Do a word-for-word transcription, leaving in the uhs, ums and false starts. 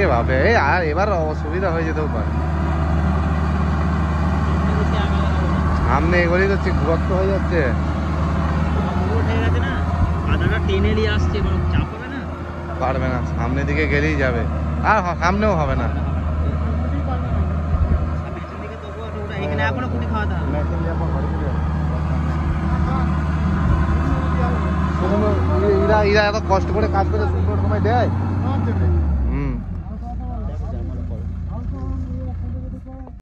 দিয়ে ভাবে এই আর এবার অসুবিধা হয়ে যেতেও পারে। সামনে এগোলেই তো গর্ত হয়ে যাচ্ছে। পারবে না, সামনের দিকে গেলেই যাবে, আর সামনেও হবে না। এরা এরা এত কষ্ট করে কাজ করে সুন্দর সময় দেয়।